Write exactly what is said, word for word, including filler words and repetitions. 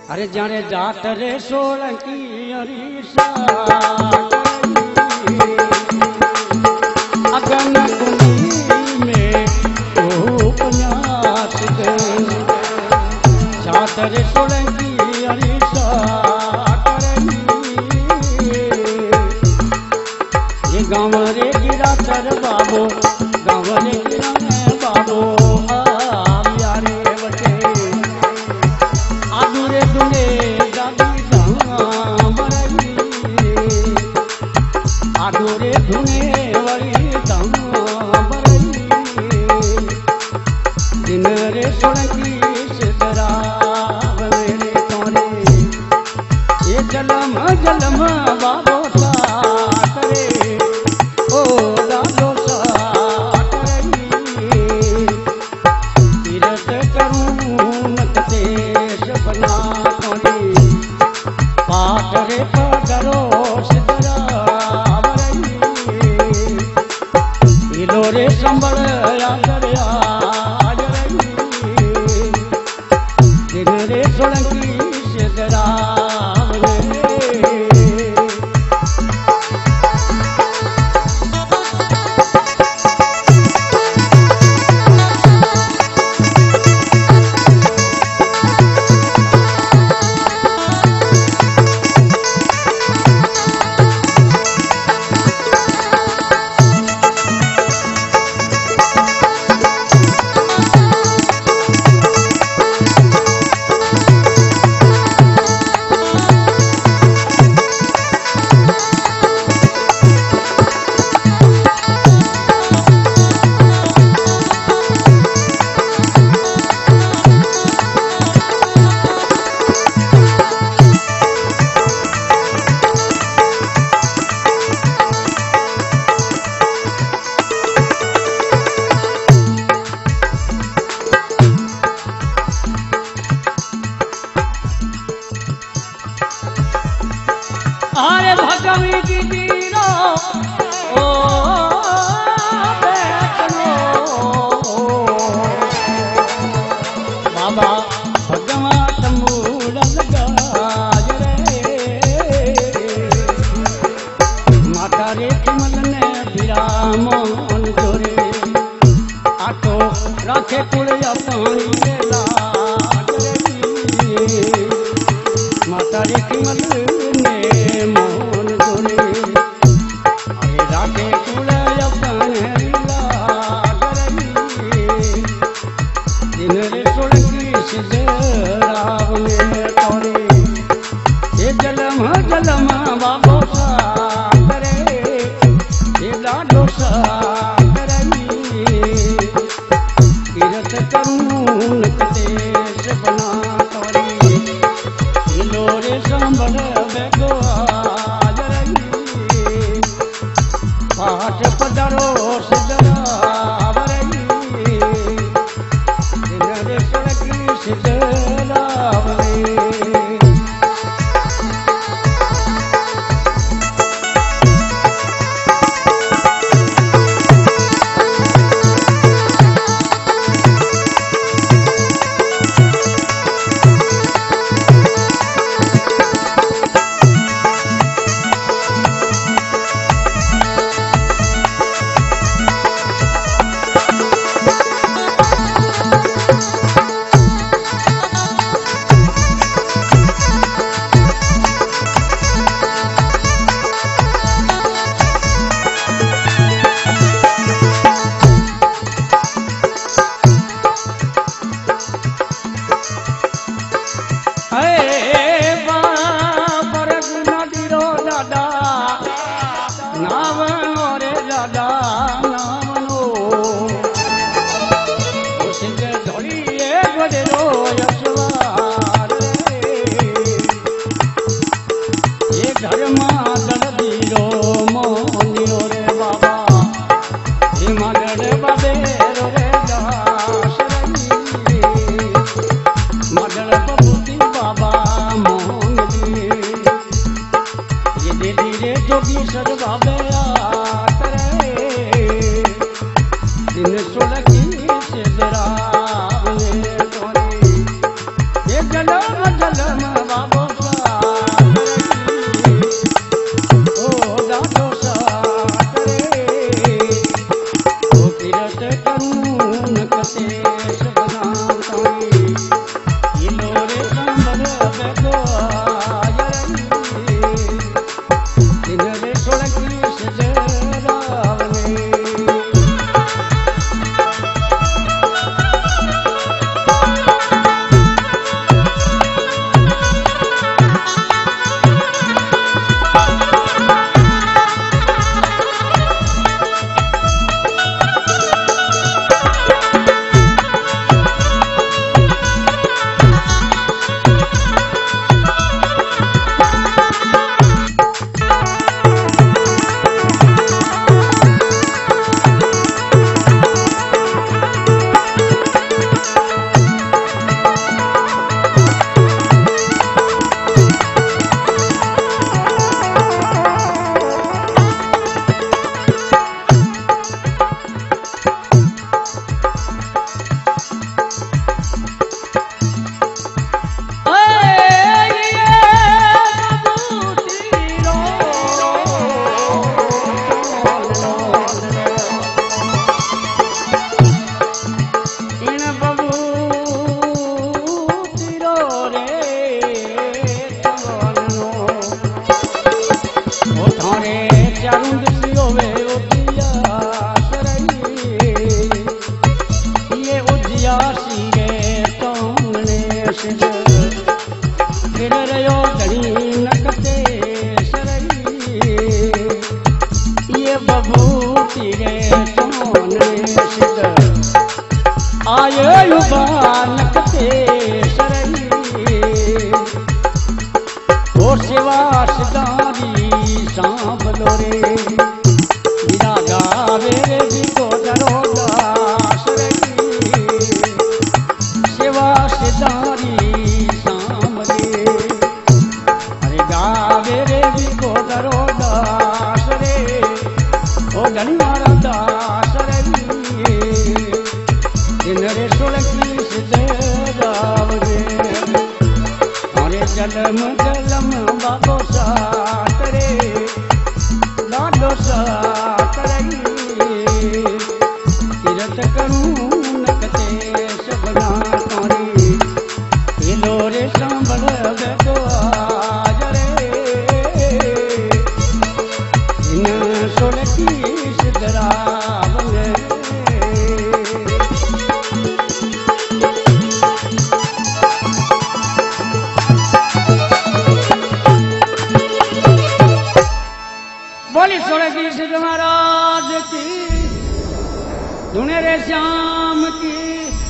अरे जाने जात रे सोलंकी अरीसा अगन कुंडी में उपन्यास जात रे सोलंकी अरीसा ये गाँव रे गिरा तर बाबो गाँव रे गिरा बाबो आधुरे धुने वाली दिन रे सोलंकी सिद्धरा मेरे तोरे ये जलम जलम बाबो साथ रे ओ दादो साथ रे तीरथ करूं नकतेश बना तोरे पाठ रे पगरो सिद्धरा रे संबल आदरिया दिन रे सोलंकी सिद्धरा अरे भगवी की दीनो ओ बेटनो बाबा भगवान मूल लगाज रे माता रे कमल ने विरामन जोरे आटो राखे कुल पानी रे लाज रे माता रे कमल मोहन जोरे अरे राधे कुल दिन रे सोलंकी सिद्धरा तोरे ये जलम जलम बाबो साथ रे ये लाडो साथ तीरथ करूं नकतेश बना तोरे लोरे संबल पाठ पदरो सिद्धरा दिन रे सोलंकी सिद्धरा बाबा गिरा गावे रे बिको करो दास रे सेवा सिधारी शाम रे अरे गावे रे बिको करो दास रे ओ गणी मारा दास रे इनरे सुलकी सिद्धे रावरे अरे जलम जलम बाबो साथ रे लाडो साथ रे तीरथ करूं नकते सबना तारी हिलो रे सांभल बेको आज रे इन सुलकी सिद्ध रावरे बोली सोलकी सिद्ध महाराज की धुने रे श्याम की